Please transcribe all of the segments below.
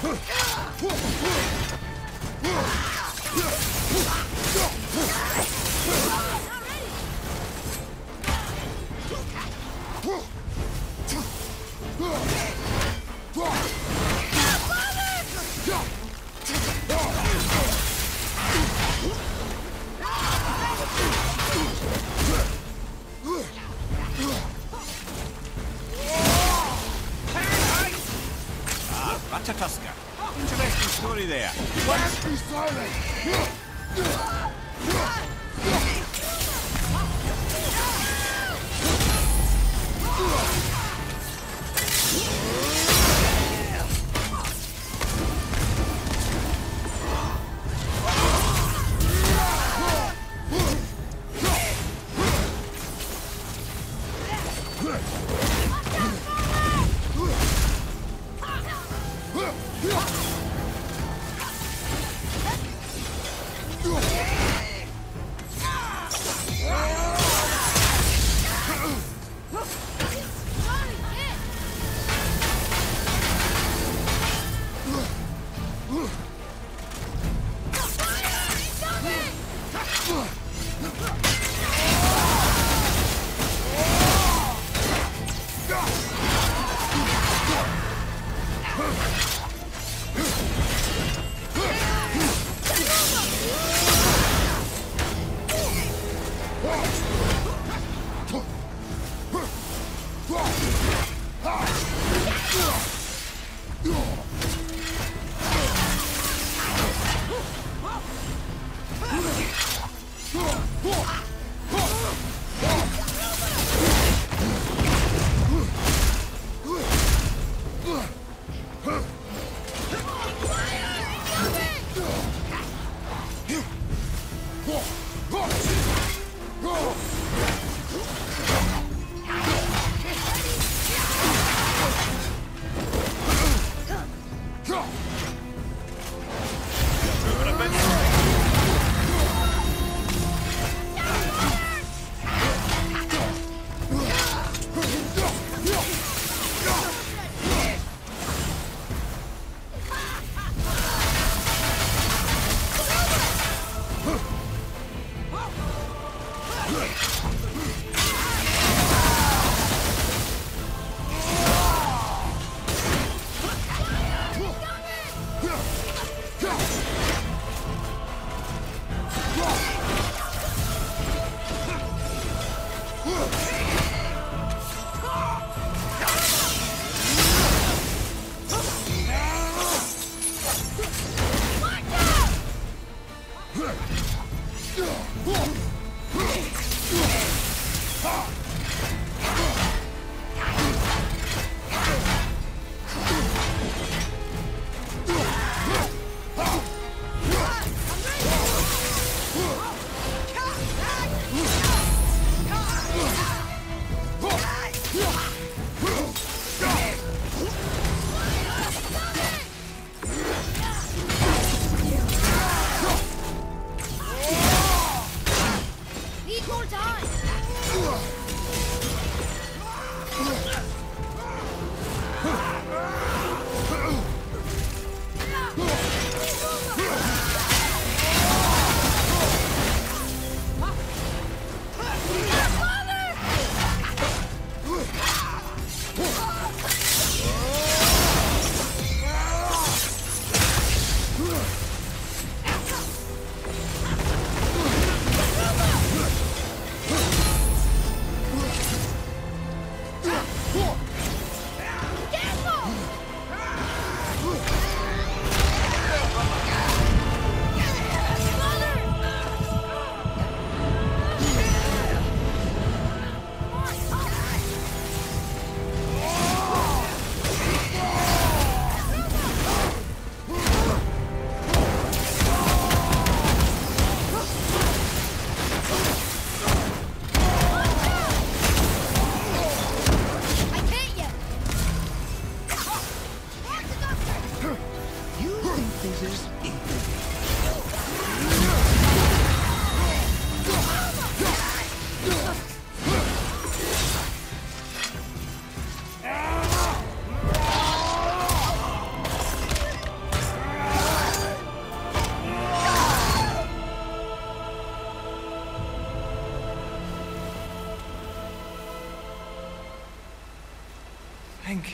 Tusker. Interesting story there. Let's be silent!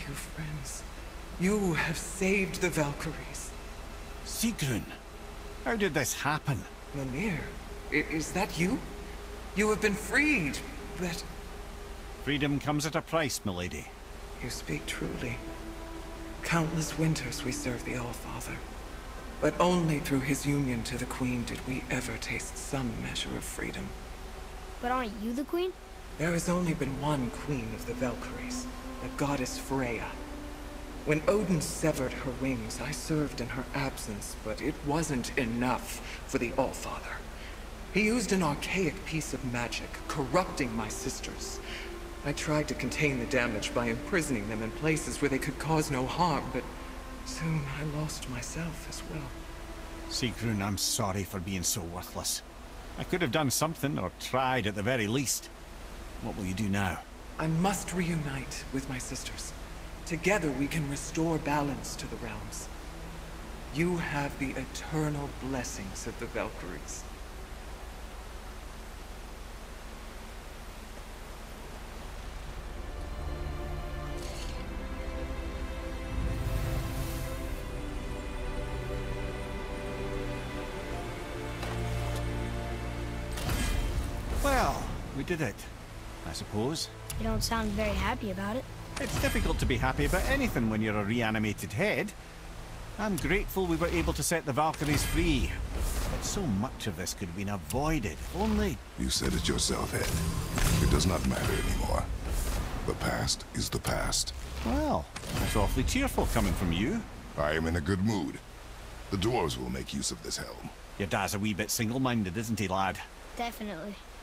you, friends. You have saved the Valkyries. Sigrun, how did this happen? Mimir, is that you? You have been freed, but... Freedom comes at a price, milady. You speak truly. Countless winters we served the All-Father. But only through his union to the Queen did we ever taste some measure of freedom. But aren't you the queen? There has only been one queen of the Valkyries, the goddess Freya. When Odin severed her wings, I served in her absence, but it wasn't enough for the All-Father. He used an archaic piece of magic, corrupting my sisters. I tried to contain the damage by imprisoning them in places where they could cause no harm, but soon I lost myself as well. Sigrun, I'm sorry for being so worthless. I could have done something, or tried at the very least. What will you do now? I must reunite with my sisters. Together we can restore balance to the realms. You have the eternal blessings of the Valkyries. Well, we did it, I suppose. You don't sound very happy about it. It's difficult to be happy about anything when you're a reanimated head. I'm grateful we were able to set the Valkyries free. But so much of this could have been avoided, if only... You said it yourself, Head. It does not matter anymore. The past is the past. Well, that's awfully cheerful coming from you. I am in a good mood. The dwarves will make use of this helm. Your dad's a wee bit single-minded, isn't he, lad? Definitely.